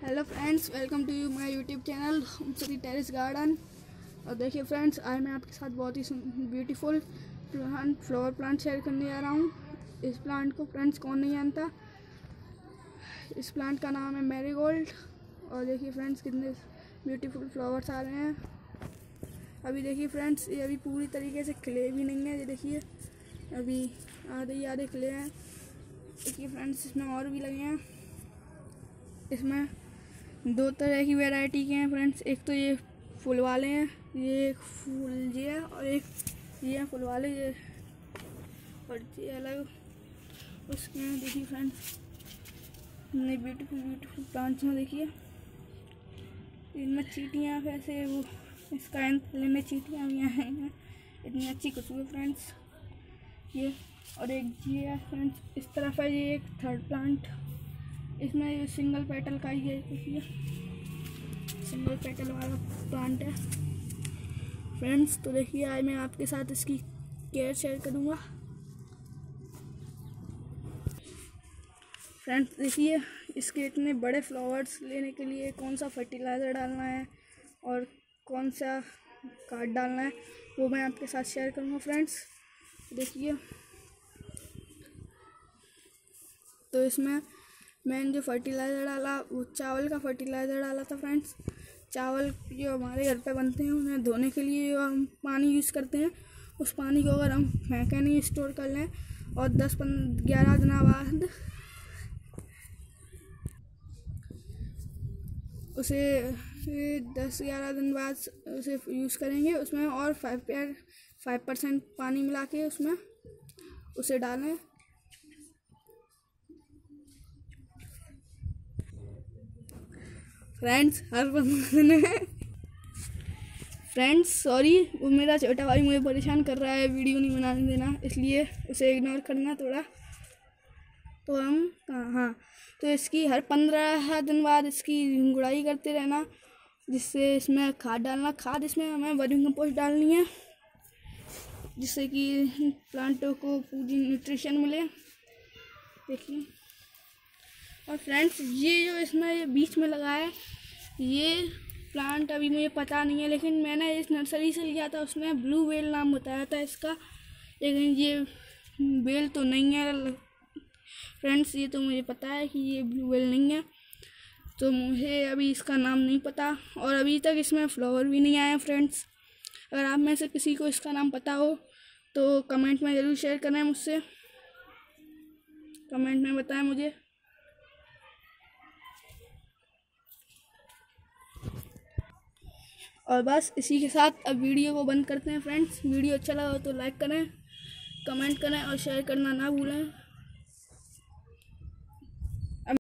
Hello friends, welcome to my YouTube channel सरी terrace garden. और देखिए फ्रेंड्स, आज मैं आपके साथ बहुत ही ब्यूटीफुल फ्लावर प्लांट शेयर करने जा रहा हूँ। इस प्लांट को फ्रेंड्स कौन नहीं जानता। इस प्लांट का नाम है मैरीगोल्ड। और देखिए फ्रेंड्स, कितने ब्यूटीफुल फ्लावर्स आ रहे हैं। अभी देखिए फ्रेंड्स, ये अभी पूरी तरीके से खिले भी नहीं है। ये देखिए अभी आधे खिले हैं। देखिए फ्रेंड्स, इसमें और भी लगे हैं। इसमें दो तरह की वैरायटी के हैं फ्रेंड्स। एक तो ये फूल वाले हैं, ये एक फूल ये है, और एक ये है फूल वाले ये, और ये अलग उसके हैं। देखिए फ्रेंड्स, इतने ब्यूटीफुल प्लांट्स में देखिए इनमें चींटियाँ कैसे वो इसका एंथले में चींटियाँ भी हैं। इतनी अच्छी खुशबू है फ्रेंड्स ये। और एक ये है फ्रेंड्स, इस तरफ है ये एक थर्ड प्लांट। इसमें ये सिंगल पेटल का ही है, देखिए सिंगल पेटल वाला प्लांट है फ्रेंड्स। तो देखिए आज मैं आपके साथ इसकी केयर शेयर करूँगा फ्रेंड्स। देखिए इसके इतने बड़े फ्लावर्स लेने के लिए कौन सा फर्टिलाइज़र डालना है और कौन सा खाद डालना है वो मैं आपके साथ शेयर करूँगा फ्रेंड्स। देखिए तो इसमें मैंने जो फर्टिलाइज़र डाला वो चावल का फर्टिलाइज़र डाला था फ्रेंड्स। चावल जो हमारे घर पे बनते हैं उन्हें धोने के लिए जो हम पानी यूज़ करते हैं, उस पानी को अगर हम फेंके नहीं, स्टोर कर लें और 10-11 दिन बाद उसे 10-11 दिन बाद उसे यूज़ करेंगे, उसमें और 5% पानी मिला के उसमें उसे डालें। फ्रेंड्स हर फ्रेंड्स सॉरी, वो मेरा छोटा भाई मुझे परेशान कर रहा है वीडियो नहीं बनाने देना, इसलिए उसे इग्नोर करना थोड़ा। तो हम हाँ, तो इसकी हर 15 दिन बाद इसकी गुड़ाई करते रहना, जिससे इसमें खाद डालना। खाद इसमें हमें वर्मी कंपोस्ट डालनी है, जिससे कि प्लांटों को पूरी न्यूट्रिशन मिले। देखिए और फ्रेंड्स, ये जो इसमें ये बीच में लगा है ये प्लांट अभी मुझे पता नहीं है, लेकिन मैंने इस नर्सरी से लिया था, उसमें ब्लू बेल नाम बताया था इसका, लेकिन ये बेल तो नहीं है फ्रेंड्स। ये तो मुझे पता है कि ये ब्लू बेल नहीं है, तो मुझे अभी इसका नाम नहीं पता। और अभी तक इसमें फ्लावर भी नहीं आया फ्रेंड्स। अगर आप में से किसी को इसका नाम पता हो तो कमेंट में ज़रूर शेयर करें मुझसे, कमेंट में बताएं मुझे। और बस इसी के साथ अब वीडियो को बंद करते हैं फ्रेंड्स। वीडियो अच्छा लगा तो लाइक करें, कमेंट करें और शेयर करना ना भूलें।